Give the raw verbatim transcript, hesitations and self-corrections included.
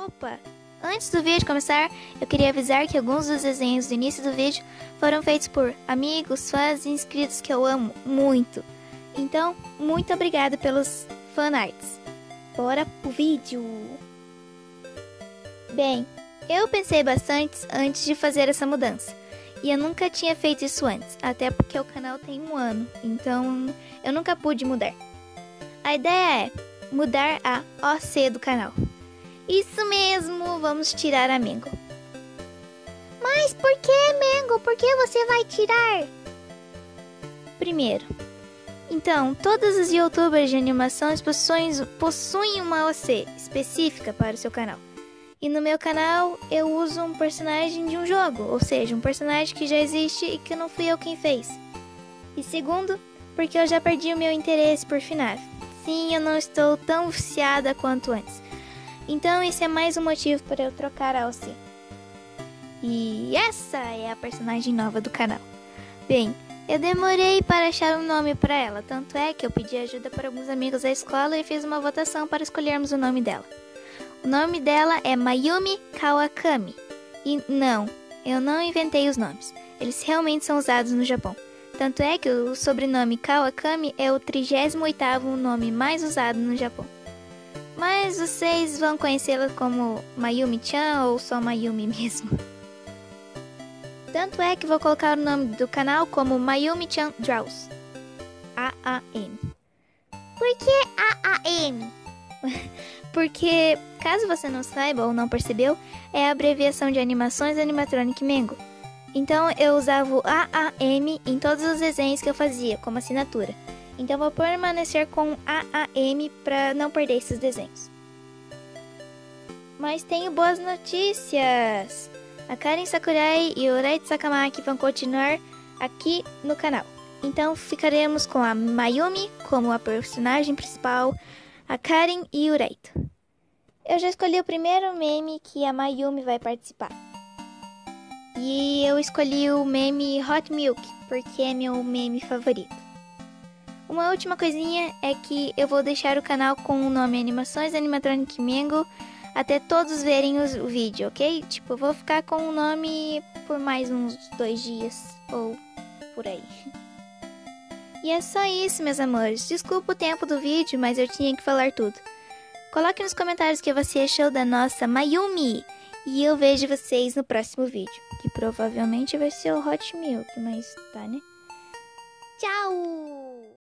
Opa! Antes do vídeo começar, eu queria avisar que alguns dos desenhos do início do vídeo foram feitos por amigos, fãs e inscritos que eu amo muito. Então, muito obrigada pelos fanarts. Bora pro vídeo! Bem, eu pensei bastante antes de fazer essa mudança. E eu nunca tinha feito isso antes, até porque o canal tem um ano, então eu nunca pude mudar. A ideia é mudar a O C do canal. Isso mesmo, vamos tirar a Mango. Mas por que, Mango? Por que você vai tirar? Primeiro, então, todos os youtubers de animações possuem, possuem uma O C específica para o seu canal. E no meu canal eu uso um personagem de um jogo, ou seja, um personagem que já existe e que não fui eu quem fez. E segundo, porque eu já perdi o meu interesse por F NAF. Sim, eu não estou tão viciada quanto antes. Então esse é mais um motivo para eu trocar a O C. E essa é a personagem nova do canal. Bem, eu demorei para achar um nome para ela, tanto é que eu pedi ajuda para alguns amigos da escola e fiz uma votação para escolhermos o nome dela. O nome dela é Mayumi Kawakami. E não, eu não inventei os nomes. Eles realmente são usados no Japão. Tanto é que o sobrenome Kawakami é o trigésimo oitavo nome mais usado no Japão. Mas vocês vão conhecê-la como Mayumi-chan ou só Mayumi mesmo. Tanto é que vou colocar o nome do canal como Mayumi-chan Draws. A A M. Por que A A M? Porque, caso você não saiba ou não percebeu, é a abreviação de Animações Animatronic Mango. Então eu usava o A A M em todos os desenhos que eu fazia, como assinatura. Então vou permanecer com A A M para não perder esses desenhos. Mas tenho boas notícias! A Karen Sakurai e o Reito Sakamaki vão continuar aqui no canal. Então ficaremos com a Mayumi como a personagem principal, a Karen e o Reito. Eu já escolhi o primeiro meme que a Mayumi vai participar. E eu escolhi o meme Hot Milk, porque é meu meme favorito. Uma última coisinha é que eu vou deixar o canal com o nome Animações Animatronic Mango até todos verem os, o vídeo, ok? Tipo, eu vou ficar com o nome por mais uns dois dias, ou por aí. E é só isso, meus amores. Desculpa o tempo do vídeo, mas eu tinha que falar tudo. Coloque nos comentários o que você achou da nossa Mayumi. E eu vejo vocês no próximo vídeo, que provavelmente vai ser o Hot Milk, mas tá, né? Tchau!